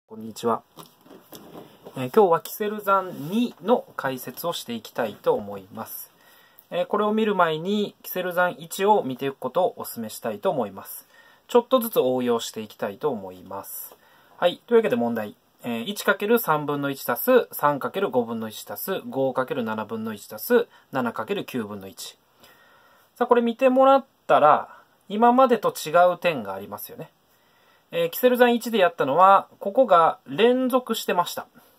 こんにちは。今日はキセル算2の解説をしていきたいと思います。これを見る前にキセル算1を見ていくことをお勧めしたいと思います。ちょっとずつ応用していきたいと思います。はい。というわけで問題。1×3 分の1足す 3×5 分の1足す 5×7 分の1足す 7×9 分の1。さあ、これ見てもらったら、今までと違う点がありますよね。キセル算1でやったのは、ここが連続してました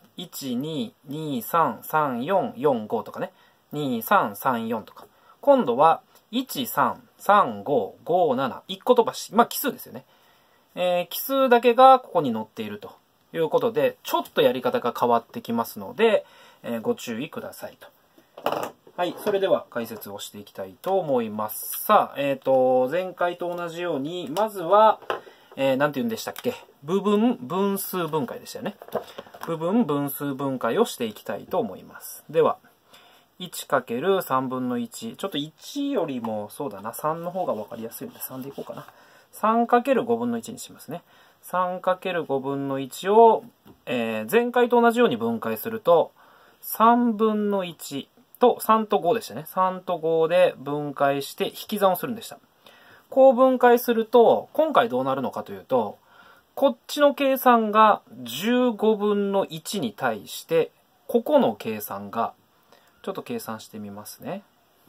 。1、2、2、3、3、4、4、5とかね。2、3、3、4とか。今度は、1、3、3、5、5、7、1個飛ばし。まあ、奇数ですよね。奇数だけがここに載っているということで、ちょっとやり方が変わってきますので、ご注意くださいと。はい。それでは解説をしていきたいと思います。さあ、前回と同じように、まずは、なんて言うんでしたっけ？部分分数分解でしたよね。部分分数分解をしていきたいと思います。では、1×3 分の1。ちょっと1よりも、そうだな、3の方が分かりやすいので3でいこうかな。3×5 分の1にしますね。3×5 分の1を、前回と同じように分解すると、3分の1と3と5でしたね。3と5で分解して引き算をするんでした。こう分解すると、今回どうなるのかというと、こっちの計算が15分の1に対して、ここの計算が、ちょっと計算してみますね。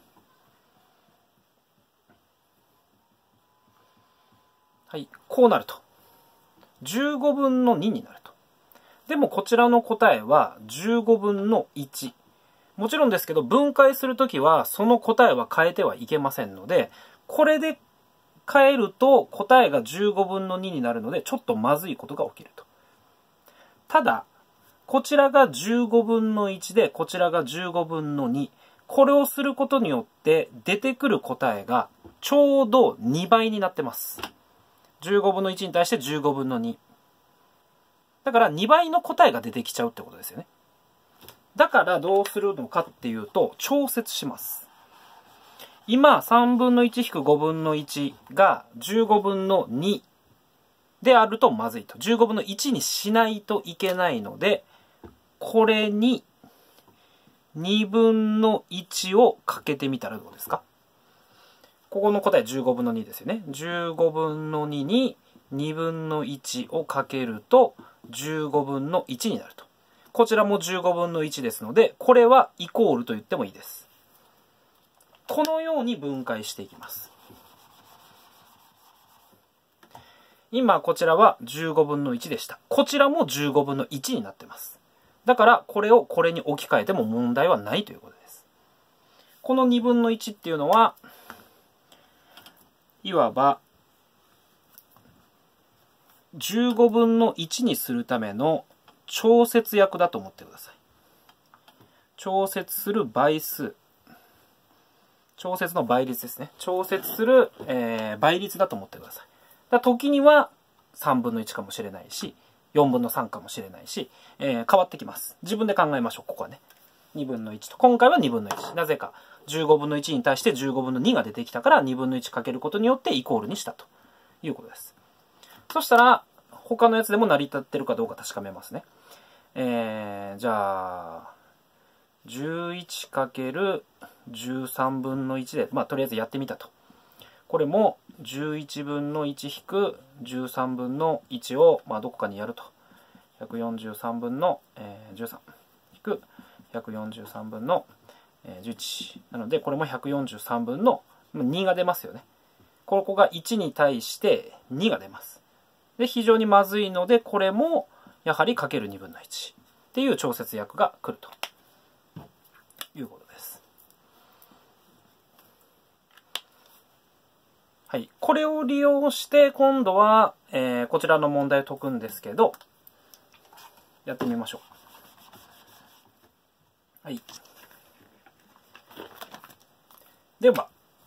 はい、こうなると。15分の2になると。でもこちらの答えは15分の1。もちろんですけど、分解するときは、その答えは変えてはいけませんので、これで変えると答えが15分の2になるので、ちょっとまずいことが起きると。ただ、こちらが15分の1で、こちらが15分の2。これをすることによって出てくる答えがちょうど2倍になってます。15分の1に対して15分の2。だから2倍の答えが出てきちゃうってことですよね。だからどうするのかっていうと、調節します。今、3分の1引く5分の1が15分の2であるとまずいと。15分の1にしないといけないので、これに2分の1をかけてみたらどうですか？ここの答え15分の2ですよね。15分の2に2分の1をかけると15分の1になると。こちらも15分の1ですので、これはイコールと言ってもいいです。このように分解していきます。今こちらは15分の1でした。こちらも15分の1になってます。だからこれをこれに置き換えても問題はないということです。この2分の1っていうのは、いわば15分の1にするための調節役だと思ってください。調節する倍数。調節の倍率ですね。調節する、倍率だと思ってください。時には3分の1かもしれないし、4分の3かもしれないし、変わってきます。自分で考えましょう。ここはね。2分の1と。今回は2分の1。なぜか。15分の1に対して15分の2が出てきたから2分の1かけることによってイコールにしたということです。そしたら、他のやつでも成り立ってるかどうか確かめますね。じゃあ、11×13 分の1で、まあ、とりあえずやってみたと。これも11分の1引く13分の1を、まあ、どこかにやると。143分の13引く143分の11。なので、これも143分の2が出ますよね。ここが1に対して2が出ます。で、非常にまずいので、これもやはりかける2分の1っていう調節役が来るということです。はい。これを利用して、今度は、こちらの問題を解くんですけど、やってみましょう。はい。では、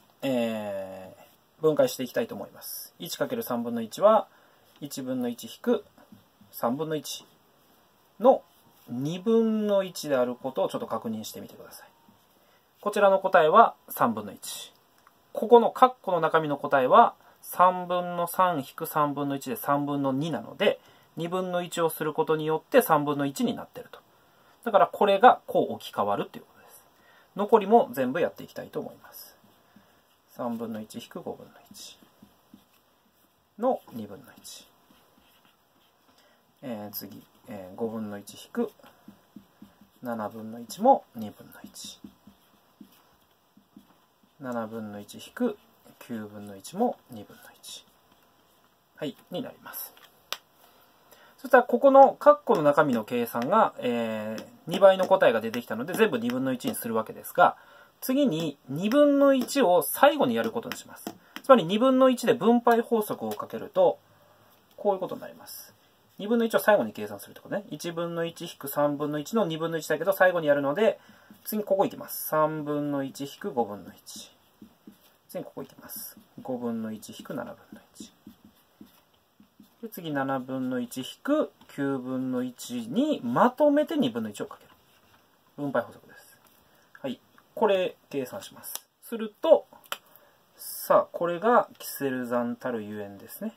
分解していきたいと思います。1×3 分の1は、1分の1引く3分の1の2分の1であることをちょっと確認してみてください。こちらの答えは3分の1。ここの括弧の中身の答えは3分の3引く3分の1で3分の2なので、 2分の1をすることによって3分の1になってると。だからこれがこう置き換わるっていうことです。残りも全部やっていきたいと思います。3分の1引く5分の1の2分の1。次、5分の1引く7分の1も2分の1。7分の1引く9分の1も2分の1。はい、になります。そしたらここの括弧の中身の計算が、2倍の答えが出てきたので全部2分の1にするわけですが、次に2分の1を最後にやることにします。つまり2分の1で分配法則をかけると、こういうことになります。2分の1を最後に計算するってことね。1分の1引く3分の1の2分の1だけど最後にやるので、次にここ行きます。3分の1引く5分の1。次にここ行きます。5分の1引く7分の1。で次7分の1引く9分の1にまとめて2分の1をかける。分配法則です。はい。これ計算します。すると、さあ、これがキセル算たるゆえんですね。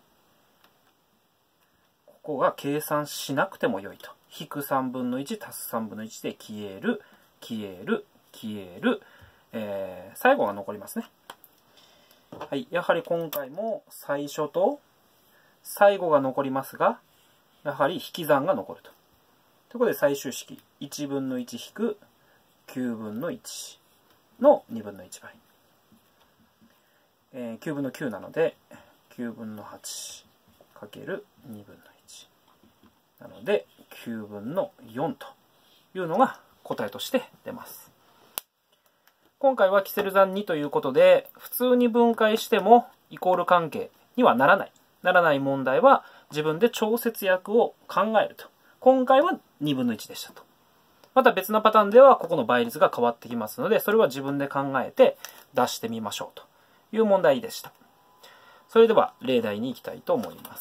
ここが計算しなくてもよいと。引く3分の1足す3分の1で消える、消える、消える。最後が残りますね。はい。やはり今回も最初と最後が残りますが、やはり引き算が残ると。ということで最終式、1分の1引く9分の1の2分の1倍。9分の9なので、9分の8かける2分の1。なので、9分の4というのが答えとして出ます。今回はキセル算2ということで、普通に分解してもイコール関係にはならない。ならない問題は自分で調節訳を考えると。今回は2分の1でしたと。また別のパターンではここの倍率が変わってきますので、それは自分で考えて出してみましょうという問題でした。それでは例題に行きたいと思います。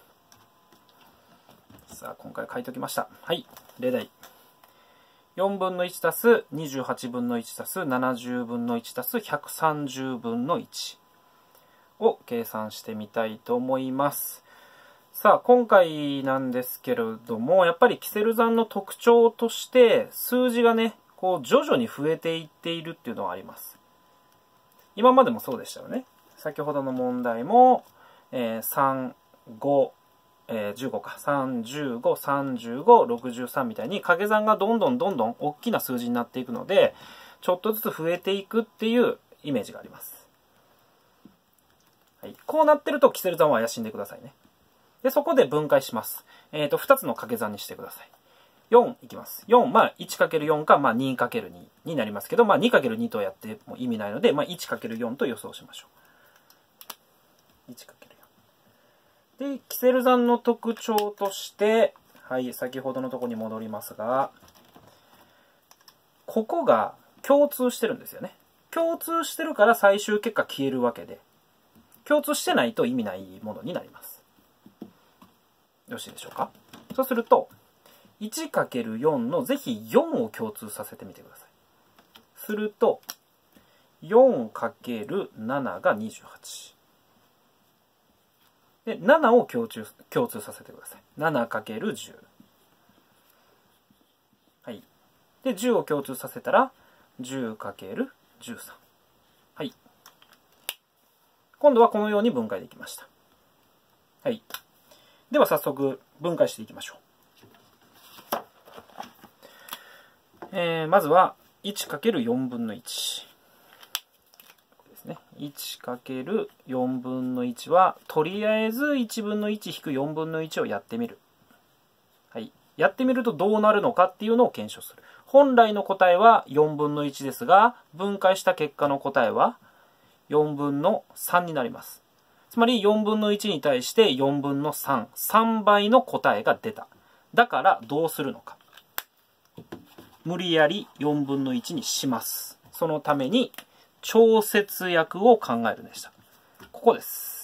さあ、今回書いておきました。はい、例題。4分の1足す28分の1足す70分の1足す130分の1を計算してみたいと思います。さあ、今回なんですけれども、やっぱりキセル算の特徴として、数字がね、こう徐々に増えていっているっていうのはあります。今までもそうでしたよね。先ほどの問題も、3、5、15か。3、15、35、63みたいに掛け算がどんどん大きな数字になっていくので、ちょっとずつ増えていくっていうイメージがあります。はい、こうなってるとキセル算は怪しんでくださいね。で、そこで分解します。2つの掛け算にしてください。4いきます。4、まあ 1×4 か、まあ 2×2 になりますけど、まあ 2×2 とやっても意味ないので、まあ 1×4 と予想しましょう。1×4。で、キセル算の特徴として、はい、先ほどのところに戻りますが、ここが共通してるんですよね。共通してるから最終結果消えるわけで、共通してないと意味ないものになります。よろしいでしょうか。そうすると、1×4 のぜひ4を共通させてみてください。すると、4×7 が28。で、7を共通させてください。7×10。はい。で、10を共通させたら、10×13。はい。今度はこのように分解できました。はい。では早速分解していきましょう。まずは 1×4 分の1。ですね。1×4 分の1は、とりあえず1分の1引く4分の1をやってみる。はい。やってみるとどうなるのかっていうのを検証する。本来の答えは4分の1ですが、分解した結果の答えは4分の3になります。つまり4分の1に対して4分の3。3倍の答えが出た。だからどうするのか。無理やり4分の1にします。そのために調節訳を考えるでした。ここです。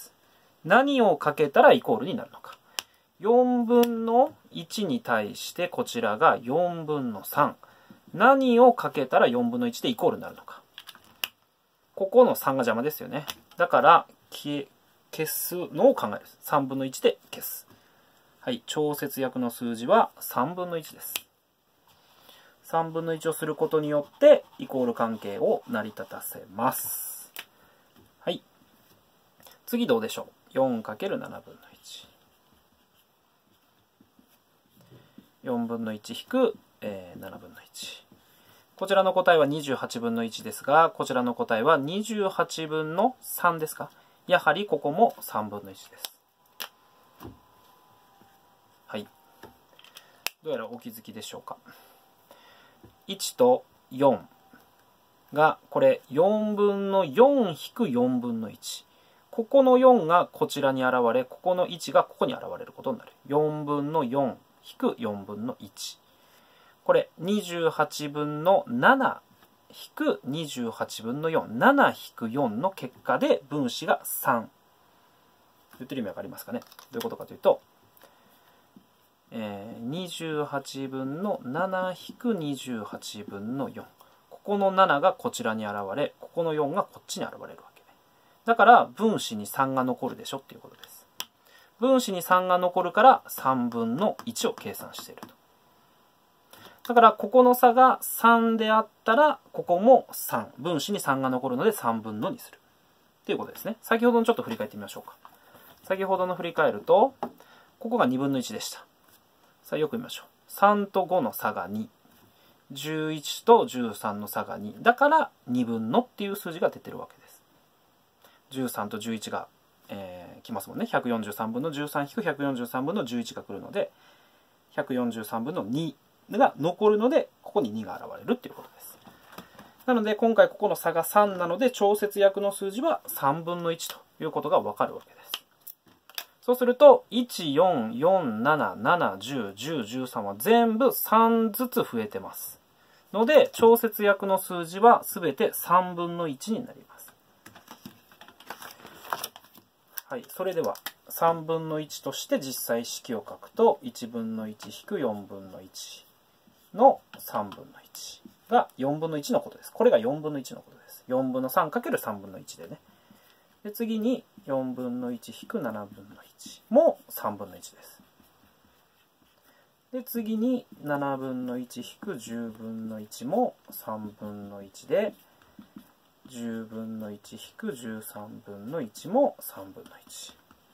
何をかけたらイコールになるのか。4分の1に対してこちらが4分の3。何をかけたら4分の1でイコールになるのか。ここの3が邪魔ですよね。だから消すのを考える。3分の1で消す。 はい、調節約の数字は3分の1です。3分の1をすることによってイコール関係を成り立たせます。はい。次どうでしょう。4×7 分の1。4分の1引く、7分の1。こちらの答えは28分の1ですが、こちらの答えは28分の3ですか。やはりここも3分の1です。はい。どうやらお気づきでしょうか。1と4が、これ4分の4引く4分の1。ここの4がこちらに現れ、ここの1がここに現れることになる。4分の4引く4分の1。これ28分の7引く28分の4。7引く4の結果で分子が3。言ってる意味わかりますかね。どういうことかというと、28分の7引く28分の4。ここの7がこちらに現れ、ここの4がこっちに現れるわけね。だから分子に3が残るでしょっていうことです。分子に3が残るから3分の1を計算していると。だからここの差が3であったら、ここも3。分子に3が残るので3分の2する。っていうことですね。先ほどのちょっと振り返ってみましょうか。先ほどの振り返ると、ここが2分の1でした。さあよく見ましょう。3と5の差が2。11と13の差が2。だから2分のっていう数字が出てるわけです。13と11が、来ますもんね。143分の13引く143分の11が来るので、143分の2が残るので、ここに2が現れるっていうことです。なので、今回ここの差が3なので、調節約の数字は3分の1ということがわかるわけです。そうすると、1、4、4、7、7、10、10、13は全部3ずつ増えてます。ので、調節約の数字はすべて3分の1になります。はい、それでは3分の1として実際式を書くと、1分の1引く4分の1の3分の1が4分の1のことです。これが4分の1のことです。4分の 3×3 分の1でね。で、次に4分の1引く7分の1も3分の1です。で、次に7分の1引く10分の1も3分の1で、10分の1引く13分の1も3分の1。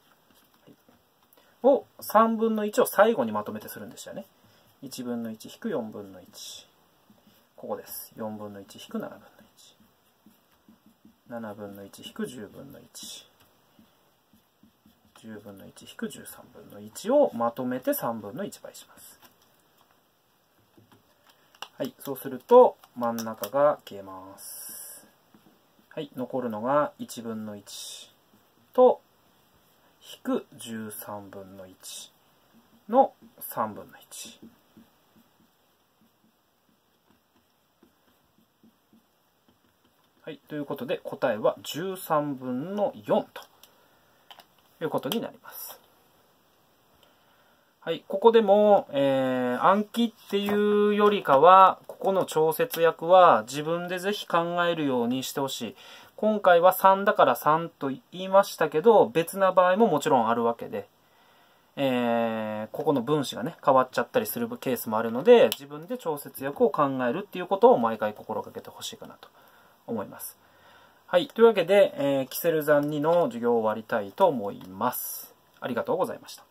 を3分の1を最後にまとめてするんでしたね。1分の1引く4分の1。ここです。4分の1引く7分の1。7分の1引く10分の1。10分の1引く13分の1をまとめて3分の1倍します。はい、そうすると真ん中が消えます。はい、残るのが1分の1と引く13分の1の3分の1。はい、ということで答えは13分の4ということになります。はい、ここでも、暗記っていうよりかは、ここの調節約は自分でぜひ考えるようにしてほしい。今回は3だから3と言いましたけど、別な場合ももちろんあるわけで、ここの分子がね、変わっちゃったりするケースもあるので、自分で調節約を考えるっていうことを毎回心がけてほしいかなと思います。はい、というわけで、キセル算2の授業を終わりたいと思います。ありがとうございました。